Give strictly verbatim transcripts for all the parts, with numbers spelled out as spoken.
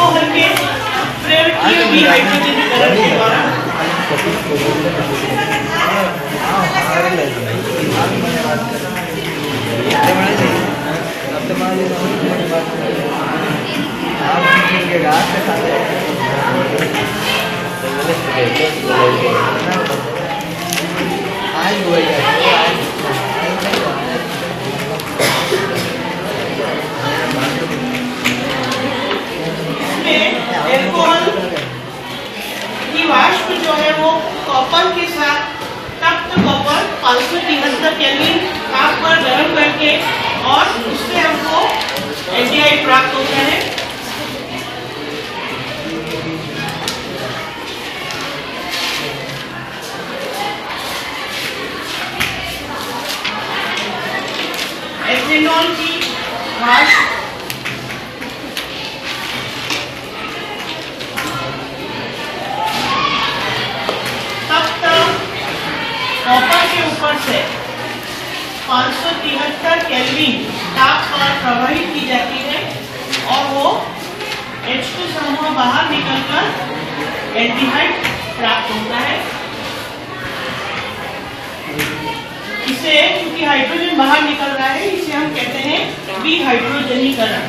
Alcohol के प्रयोग किए भी हाइड्रोजनीकरण के द्वारा एल्कोहल की वाष्प जो है वो कॉपर के साथ तप्त कॉपर पाँच सौ तिहत्तर केल्विन ताप पर गर्म करके और उससे हमको एल्डिहाइड प्राप्त होता है। एथेनॉल की वाष्प कॉपर के ऊपर से पाँच सौ तिहत्तर केल्विन ताप पर प्रवाहित की जाती है और वो एच टू समूह बाहर निकलकर एल्डिहाइड प्राप्त होता है। इसे क्योंकि हाइड्रोजन बाहर निकल रहा है इसे हम कहते हैं विहाइड्रोजनीकरण।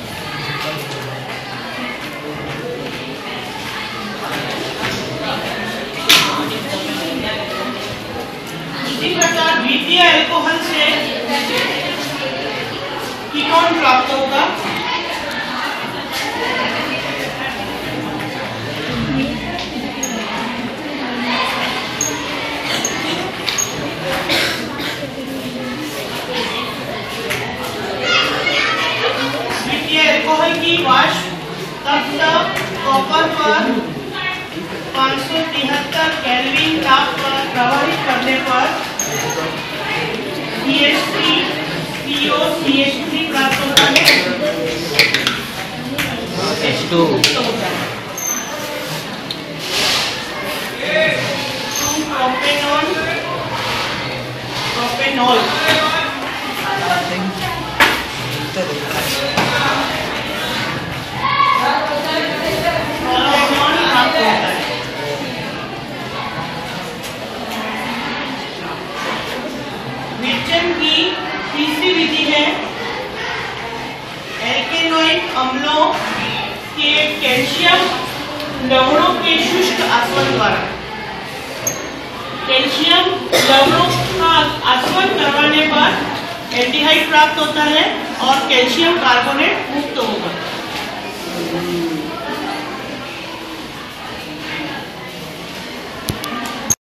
इसी प्रकार द्वितीय अल्कोहल से कीटोन प्राप्त होगा। द्वितीय अल्कोहल की वाष्प तप्त कॉपर पर पाँच सौ तिहत्तर केल्विन ताप पर प्रवाहित करने पर C H three C O C H three प्राप्त होता है। एच टू प्रोपेनॉल प्रोपेनॉल विचलन की तीसरी विधि है एल्केनोइक अम्लों के कैल्शियम लवणों के शुष्क आसवन द्वारा। कैल्शियम लवणों का आसवन करवाने पर एल्डिहाइड प्राप्त होता है और कैल्शियम कार्बोनेट मुक्त होगा।